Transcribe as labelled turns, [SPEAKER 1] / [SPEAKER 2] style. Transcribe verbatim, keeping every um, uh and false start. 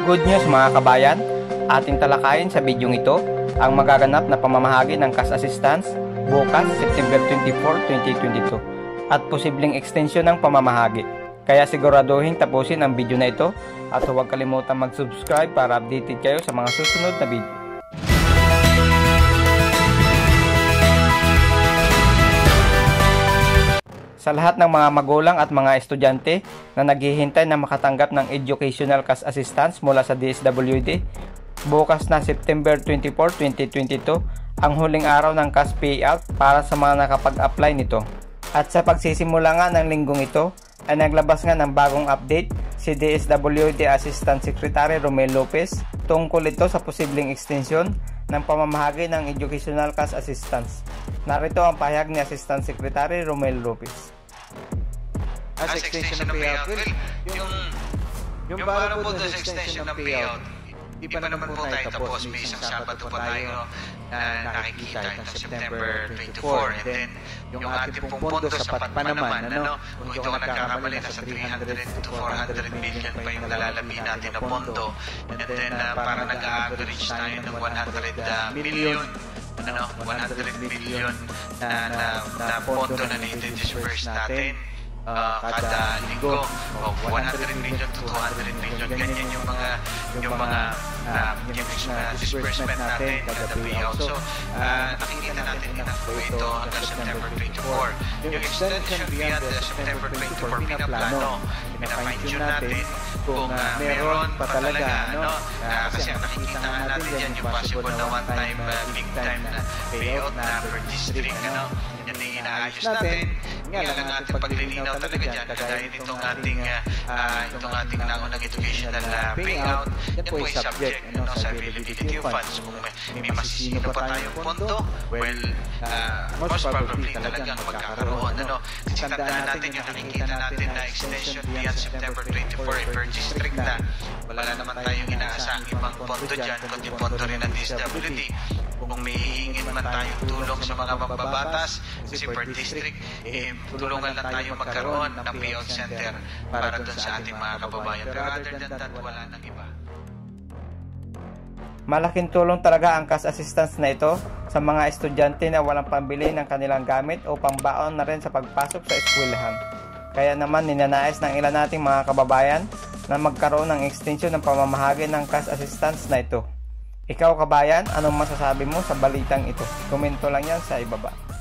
[SPEAKER 1] Good news mga kabayan, ating talakayin sa bidyong ito ang magaganap na pamamahagi ng cash assistance bukas September twenty-fourth, twenty twenty-two at posibleng extension ng pamamahagi. Kaya siguraduhin tapusin ang video na ito at huwag kalimutan mag-subscribe para updated kayo sa mga susunod na video. Sa lahat ng mga magulang at mga estudyante na naghihintay na makatanggap ng Educational Cash Assistance mula sa D S W D, bukas na September twenty-fourth, twenty twenty-two ang huling araw ng cash payout para sa mga nakapag-apply nito. At sa pagsisimula nga ng linggong ito, ay naglabas nga ng bagong update si D S W D Assistant Secretary Romel Lopez tungkol ito sa posibleng extension ng pamamahagi ng Educational Cash Assistance. Narito ang pahayag ni Assistant Secretary Romel Lopez.
[SPEAKER 2] As extension ng payout, well, yung, yung para po sa extension ng payout, di pa naman po tayo tapos. May isang Sabado pa tayo na nakikita ng September twenty-fourth. And then, yung ating pong pondo, sapat pa naman, ano? Kung ito ka nagkakamali, nasa three hundred to four hundred million pa yung nalalabi natin na pondo. And then, uh, para nag-average tayo ng one hundred million, ano, one hundred million na, na, na pondo na nai-disperse natin. Uh, kada linggo, oh, one hundred million to two hundred million, ganyan yung mga yung mga uh, yung uh, disbursement natin kada payout. So, uh, nakikita natin enough po ito hanggang September twenty-fourth. Yung extension beyond the September twenty-fourth, pinaplano, pinafine-tune natin kung uh, meron pa talaga, ano, uh, kasi ang nakikita nga natin dyan yung possible na one-time, uh, big-time na payout na per district, ano, yan yung inaayos natin. Nga lang ang ating paglilinaw talaga dyan, kagaya nitong ating uh, itong ating naunang educational uh, payout, yan po ay subject ano, sa availability of funds. Kung may, may masisino pa tayong pondo, well, uh, most probably talagang magkakaroon. Ano? Kasi tandaan natin yung nakikita natin na extension beyond September twenty-fourth per district na wala naman tayong inaasahang ibang pondo dyan, kundi pondo rin ng D S W D. Kung may hihingin man tayong tulong sa mga mambabatas, kasi per district, eh, tulungan lang tayo magkaroon ng payout center para doon sa ating mga kababayan. Pero other than that, wala nang iba.
[SPEAKER 1] Malaking tulong talaga ang cash assistance na ito sa mga estudyante na walang pambili ng kanilang gamit o pangbaon na rin sa pagpasok sa eskwelahan. Kaya naman ninanais ng ilan nating mga kababayan na magkaroon ng extension ng pamamahagi ng cash assistance na ito. Ikaw kabayan, anong masasabi mo sa balitang ito? Komento lang yan sa ibaba.